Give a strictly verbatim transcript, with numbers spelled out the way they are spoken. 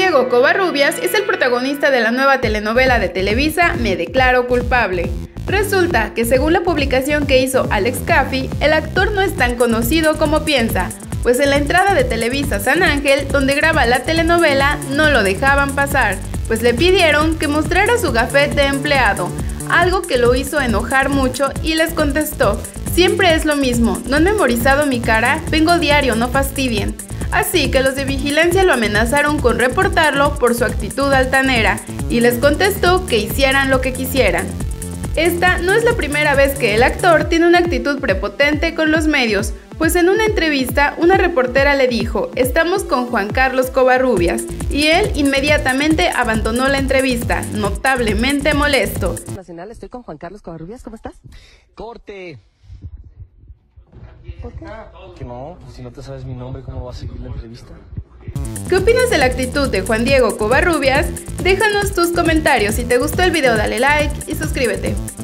Diego Covarrubias es el protagonista de la nueva telenovela de Televisa Me Declaro Culpable. Resulta que según la publicación que hizo Alex Caffey, el actor no es tan conocido como piensa, pues en la entrada de Televisa San Ángel, donde graba la telenovela, no lo dejaban pasar, pues le pidieron que mostrara su gafet de empleado, algo que lo hizo enojar mucho y les contestó: siempre es lo mismo, ¿no han memorizado mi cara? Vengo diario, no fastidien. Así que los de vigilancia lo amenazaron con reportarlo por su actitud altanera y les contestó que hicieran lo que quisieran. Esta no es la primera vez que el actor tiene una actitud prepotente con los medios, pues en una entrevista una reportera le dijo: estamos con Juan Carlos Covarrubias, y él inmediatamente abandonó la entrevista, notablemente molesto. Nacional, estoy con Juan Carlos Covarrubias, ¿cómo estás? ¡Corte! ¿Por qué? Que no, pues si no te sabes mi nombre, ¿cómo va a seguir la entrevista? ¿Qué opinas de la actitud de Juan Diego Covarrubias? Déjanos tus comentarios. Si te gustó el video, dale like y suscríbete.